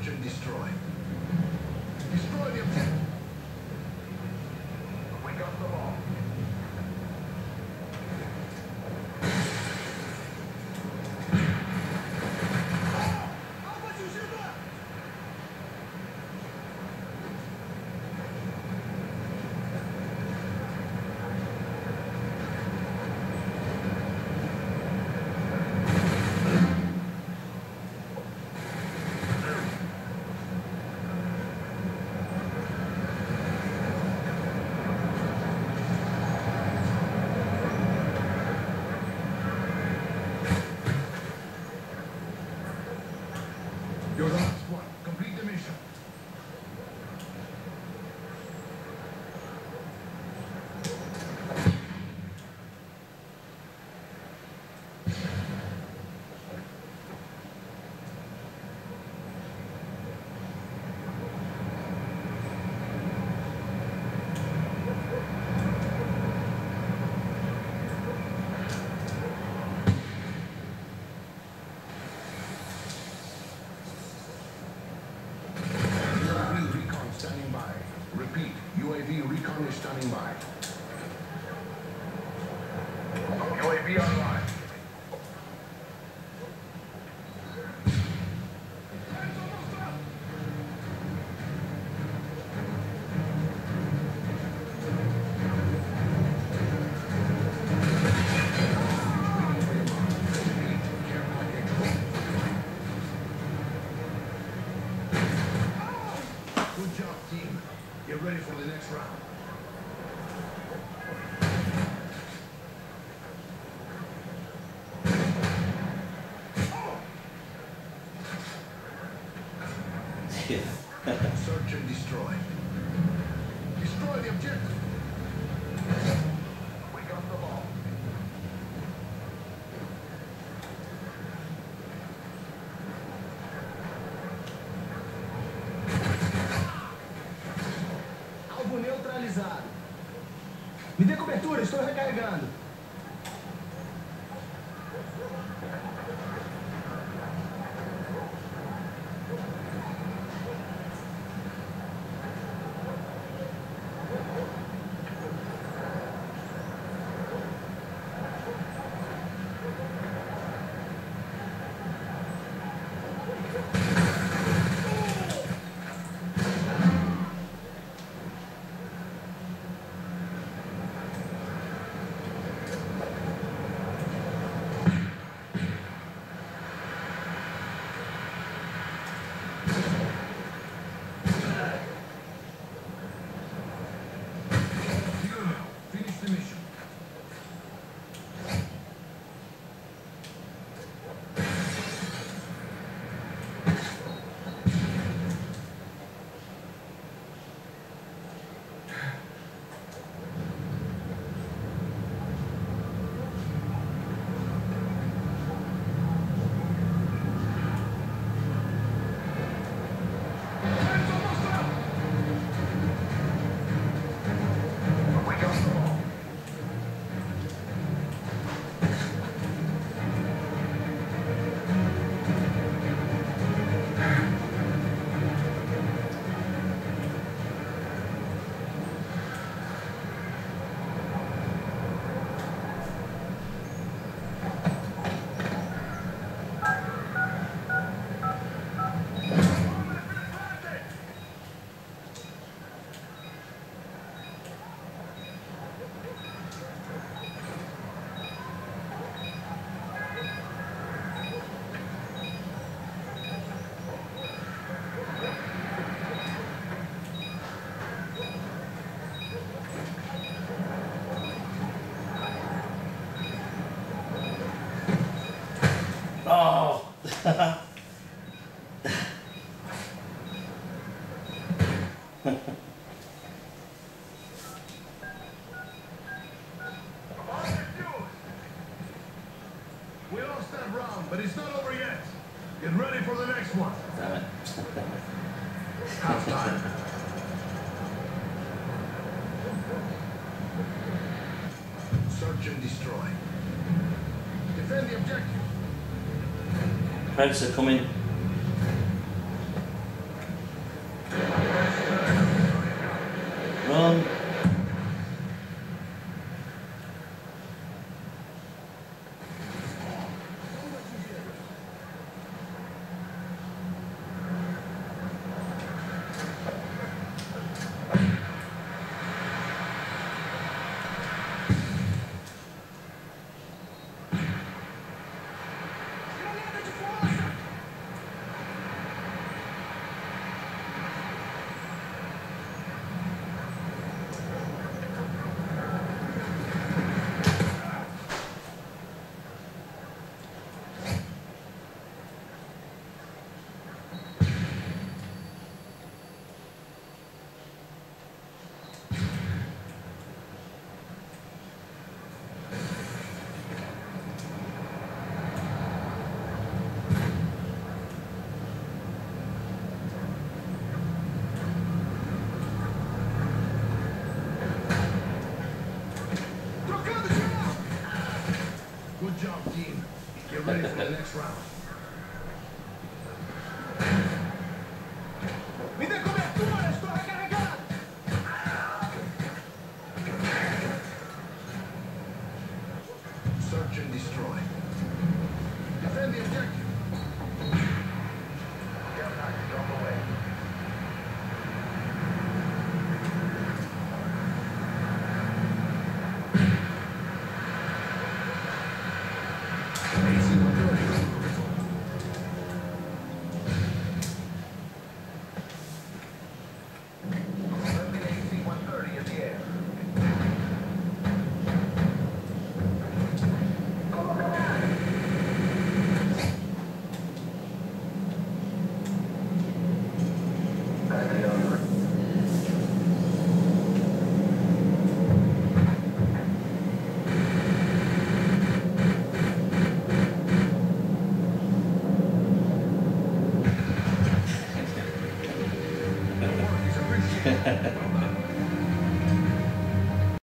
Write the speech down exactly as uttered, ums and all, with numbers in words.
and destroy. Destroy the objective. We got them all. You're the last one. Complete the mission. Standing by. Repeat, U A V recon is standing by. U A V online. Good job, team. Get ready for the next round. Search and destroy. Destroy the objective. We got the ball. Alvo neutralizado. Me dê cobertura, estou recarregando. Oh. We lost that round, but it's not over yet. Get ready for the next one. Damn it. Half time. Search and destroy. Defend the objective. Predator coming. team. Get ready for the next round. Me dê cobertura, estou recarregado! Search and destroy. Defend the objective.